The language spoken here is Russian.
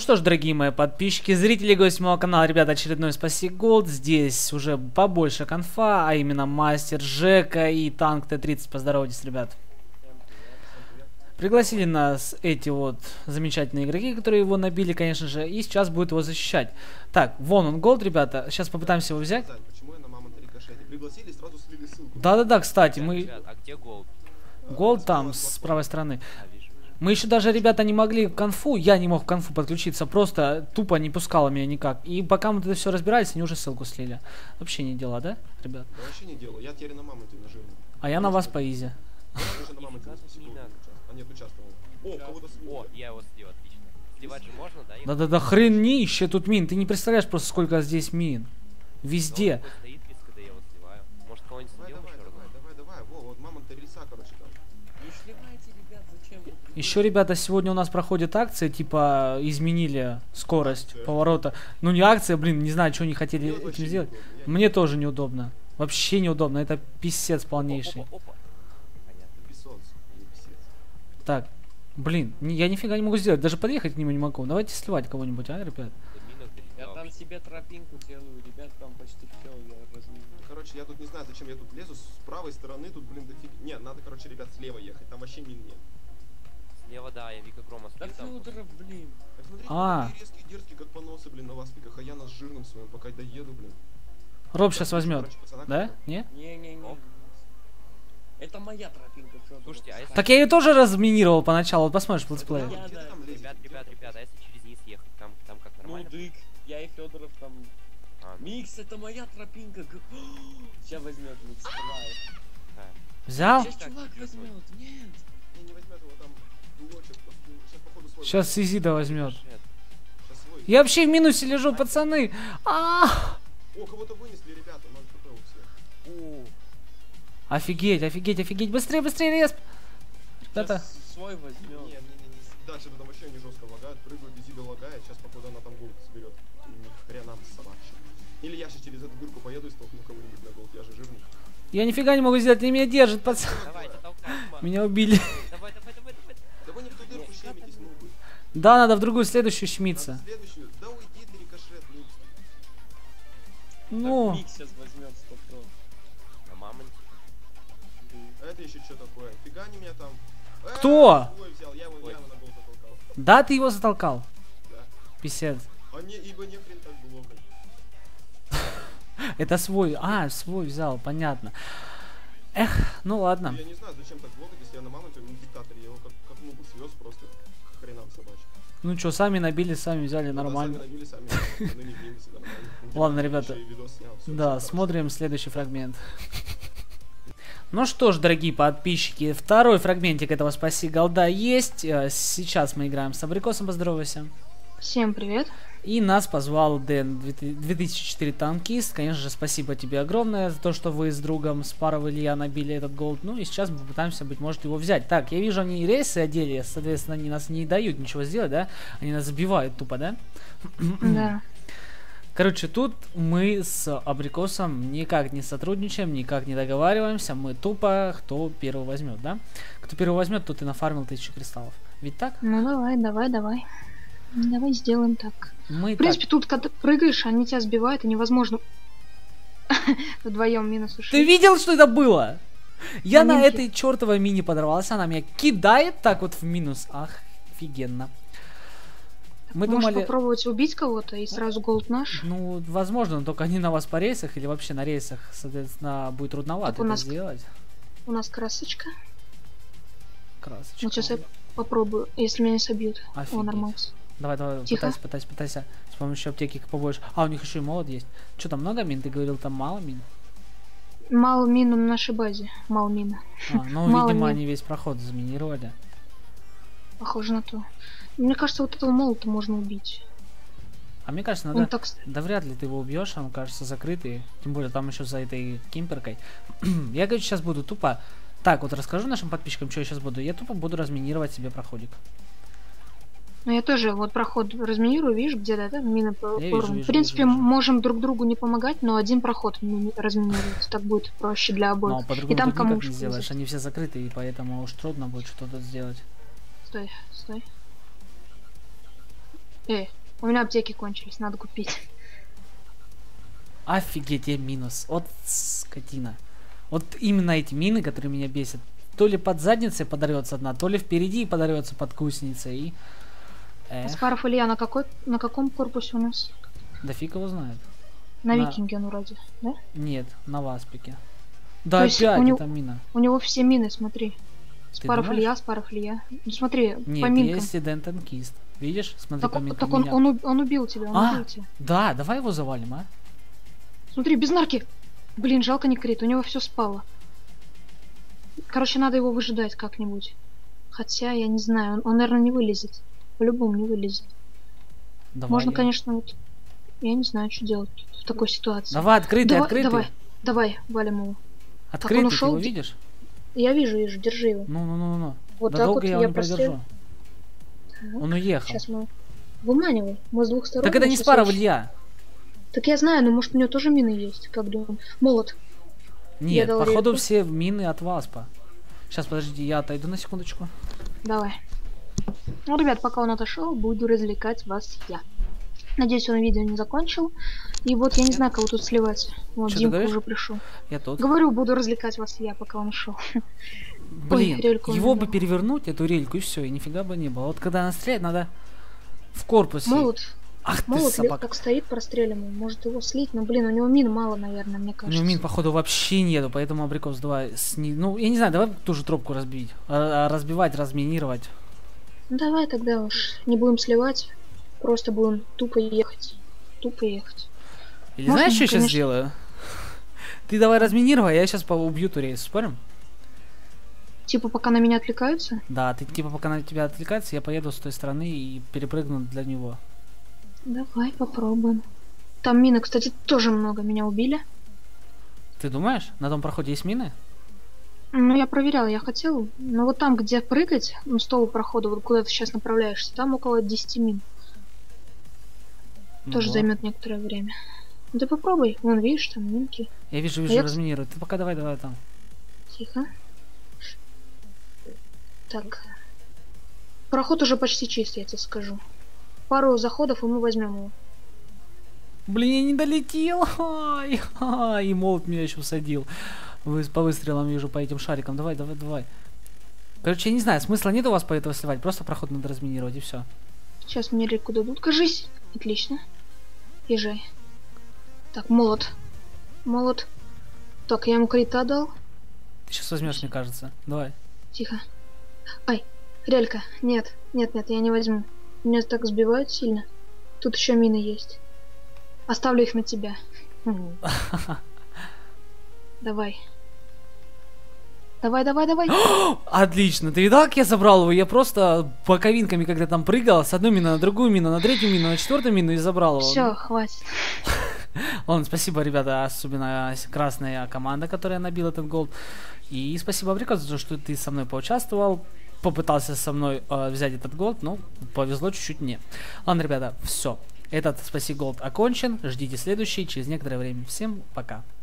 что ж, дорогие мои подписчики, зрители, гости моего канала, ребята, очередной Спаси Голд. Здесь уже побольше конфа, а именно Мастер, Жека и Танк Т-30. Поздоровайтесь, ребят. Пригласили нас эти вот замечательные игроки, которые его набили, конечно же, и сейчас будет его защищать. Так, вон он, Голд, ребята. Сейчас попытаемся его взять. Да-да-да, кстати, мы... А где Голд? Голд там, с правой стороны. Мы еще даже, ребята, не могли в конфу, я не мог в конфу подключиться, просто тупо не пускало меня никак. И пока мы это все разбирались, они уже ссылку слили. Вообще не дела, да, ребят? Да вообще не дело, я теперь на мамонте нажил. А я на вас по изи. О, я его слил, отлично. Сливать же можно, да? Да-да-да, хренище тут мин, ты не представляешь просто, сколько здесь мин. Везде. Стоит риск, когда я его сливаю. Может, кого-нибудь слил еще раз? Давай, вот мамонт рельса, короче, там. Не сливайте, ребят, зачем? Еще, ребята, сегодня у нас проходит акция, типа, изменили скорость поворота. Ну, не акция, блин, не знаю, что они хотели этим сделать. Мне тоже неудобно. Вообще неудобно, это писец полнейший. Опа. Понятно. Так, блин, я нифига не могу сделать, даже подъехать к нему не могу. Давайте сливать кого-нибудь, а, ребят? Я там себе тропинку делаю, ребят, там почти все, я разминаю. Короче, я тут не знаю, зачем я тут лезу, с правой стороны тут, блин, дофиг... Нет, надо, короче, ребят, слева ехать, там вообще мин нет. Слева, да, я Вика Грома Да слил там. Фёдоров, блин. Так смотрите, такие резкие, дерзкие, как поносы, блин, на вас пиках, а я на жирном своем, пока доеду, блин. Роб сейчас возьмет, Короче, пацана, да? Не? Не. Это моя тропинка, Фёдоров. Слушайте, а если... Так я ее тоже разминировал поначалу, вот посмотришь летсплей. Где ты там лезешь? Ребят, а если через низ ехать, там как Ну нормально? дык, я и Фёдоров там. А, ну, Микс, это моя тропинка. Сейчас возьмет Микс, давай. Взял? Сейчас чувак возьмет, нет. Не возьмет его там блочек, сейчас походу свой. Сейчас Изида возьмет. Сейчас свой. Я вообще в минусе лежу, пацаны. О, кого-то вынесли, ребята, 0 хп у всех. Офигеть, быстрее, респ. Ребята, Сейчас свой возьмет. Не. Дальше там вообще не жестко лагает, прыгают, Изида лагает, сейчас походу она там голд соберет. Ни хрена собачья. Или я сейчас через эту дырку поеду и столкну кого-нибудь на голд, я же жирный. я нифига не могу сделать, они меня держат, пацаны. давайте, толкаем. Меня убили. Давай. Да вы не в ту дырку щемитесь, нубы. Да, надо в другую, следующую щмиться. Надо следующую. Да уйди ты, рикошет, нубский. Ну, Микс сейчас возьмет 100%. На мамонте. А это еще что такое? Фига они меня там. Кто? Свой взял, я его на голд натолкал. да, ты его затолкал. Да. Писец. А не, ибо не хрен так блокать. Это свой. А, свой взял, понятно. Эх, ну ладно. Я не знаю, зачем так блокать, если я на мамонте, он диктатор, я его как нубу свез просто к хренам собачьим. Ну что, сами набили, сами взяли, нормально. Сами набили, сами. Ну не в минусе, нормально. Ладно, ребята. Еще и видос снял, всё, Да, всё смотрим следующий фрагмент. Ну что ж, дорогие подписчики, второй фрагментик этого Спаси Голда есть. Сейчас мы играем с Абрикосом, поздоровайся. Всем привет. И нас позвал Дэн 2004 танкист. Конечно же, спасибо тебе огромное за то, что вы с другом, с парой Илья набили этот голд. Ну и сейчас мы попытаемся, быть может, его взять. Так, я вижу, они рейсы одели, соответственно, они нас не дают ничего сделать, да? Они нас забивают тупо, да? Да. Короче, тут мы с Абрикосом никак не сотрудничаем, никак не договариваемся. Мы тупо, кто первый возьмет, да? Кто первый возьмет, тот и нафармил 1000 кристаллов. Ведь так? Ну давай. Давай сделаем так. Мы В принципе, тут когда прыгаешь, они тебя сбивают, и невозможно вдвоем минус ушли. Ты видел, что это было? Я на Маленький. этой чертовой мини подорвался, она меня кидает так вот в минус. Ах, офигенно. Мы Можешь думали, попробовать убить кого-то и сразу голд наш. ну, возможно, но только они на вас по рейсах или вообще на рейсах, соответственно, будет трудновато Так у это нас сделать. У нас красочка. Красочка. Вот сейчас я попробую, если меня не собьют. Офигеть. О, нормально. Давай, Тихо. пытайся. С помощью аптеки побольше. А, у них еще и молот есть. Что там, много мин? Ты говорил, там мало мин? Мало мин на нашей базе. Мало мин. А, ну, Мало видимо, мин. они весь проход заминировали. Похоже на то. Мне кажется, вот этого молота можно убить. А мне кажется, Он надо... так... Да вряд ли ты его убьешь, он кажется закрытый. Тем более там еще за этой кимперкой. Я, короче, сейчас буду тупо... Так, вот расскажу нашим подписчикам, что я сейчас буду. Я тупо буду разминировать себе проходик. Ну я тоже вот проход разминирую, видишь, где да, мина вижу, в вижу, принципе, вижу. можем друг другу не помогать, но один проход разминировать. Так будет проще для Но обоих. по-другому И там тут кому никак уж не сделаешь. повезет. Они все закрыты, и поэтому уж трудно будет что-то сделать. Стой. У меня аптеки кончились, надо купить. Офигеть, я минус. Вот скотина. Вот именно эти мины, которые меня бесят. То ли под задницей подорвется одна, то ли впереди подорвется под гусеницей. И... Аспаров Илья, на каком корпусе у нас? Да фиг его знает. На Викинге он вроде, да? Нет, на Васпике. Да То есть опять у него- эта мина. У него все мины, смотри. Аспаров думаешь? Илья, Аспаров Илья. Ну смотри, по Нет, минкам. есть и Дэн Танкист. Видишь? Смотри, Так, по минкам так он, меня. он убил тебя, он убил тебя. Да, давай его завалим, а? Смотри, без нарки. Блин, жалко не крит, у него все спало. Короче, надо его выжидать как-нибудь. Хотя, я не знаю, он, наверное, не вылезет. По-любому не вылезет. Давай. Можно, конечно, вот... Я не знаю, что делать в такой ситуации. Давай, открытый, Давай, открытый. давай, валим его. Открытый, он ты ушел? его видишь? Я вижу, держи его. Ну. Вот Да так долго вот я его я не продержу. Так, Он уехал. Сейчас мы... Выманивай. Мы с двух сторон. Так это не сейчас Спаров очень- Илья. Так я знаю, но может у него тоже мины есть, как думаем. Молот. Нет, дал походу рельку. все мины от Васпа. Сейчас, подожди, я отойду на секундочку. Давай. Ну, ребят, пока он отошел, буду развлекать вас я. Надеюсь, он видео не закончил. И вот я не знаю, кого тут сливать. Вот Чё ты Димка говоришь? уже пришел. Я тут. Говорю, буду развлекать вас я, пока он ушел. Блин, рельку его надо. бы перевернуть, эту рельку, и все, и нифига бы не было. Вот когда она стреляет, надо в корпусе. Молот. Ах ты Молот собака. как стоит простреливаемый. Может его слить, но, блин, у него мин мало, наверное, мне У кажется. него мин, походу, вообще нету, поэтому Абрикос давай Ну, я не знаю, давай ту же трубку разбить. Разбивать, разминировать. Ну, давай тогда уж не будем сливать. Просто будем тупо ехать. Тупо ехать. Или Можно, знаешь, что я сейчас конечно. сделаю? Ты давай разминируй, а я сейчас убью ту рейс, спорим? Типа, пока на меня отвлекаются. Да, ты типа пока на тебя отвлекается, я поеду с той стороны и перепрыгну для него. Давай попробуем. Там мины, кстати, тоже много. Меня убили. Ты думаешь, на том проходе есть мины? Ну, я проверял, я хотел. Но вот там, где прыгать, ну, с того прохода, вот куда ты сейчас направляешься, там около 10 мин. Тоже Ого. займет некоторое время. Ну, ты попробуй. Вон, видишь, там минки. Я вижу, я- разминируй. Ты пока давай там. Тихо. Так. Проход уже почти чист, я тебе скажу. Пару заходов, и мы возьмем его. Блин, я не долетел. И молот меня еще всадил. По выстрелам вижу, по этим шарикам. Давай. Короче, я не знаю, смысла нет у вас по этого сливать. Просто проход надо разминировать и все. Сейчас мне реку дадут. Кажись. Отлично. Езжай. Так, молот. Молот. Так, я ему крита дал. Ты сейчас возьмешь, мне кажется. Давай. Тихо. Ай, релька. Нет, я не возьму. Меня так сбивают сильно. Тут еще мины есть. Оставлю их на тебя. Давай. Давай. Отлично. Ты видал, как я забрал его? Я просто боковинками, когда там прыгал, с одной мины на другую мину, на третью мину, на четвертую мину и забрал его. Все, хватит. Ладно, спасибо, ребята, особенно красная команда, которая набила этот гол. И спасибо, Абрикос, за то, что ты со мной поучаствовал, попытался со мной взять этот гол, но повезло чуть-чуть мне. Ладно, ребята, все. Этот Спаси Голд окончен. Ждите следующий через некоторое время. Всем пока.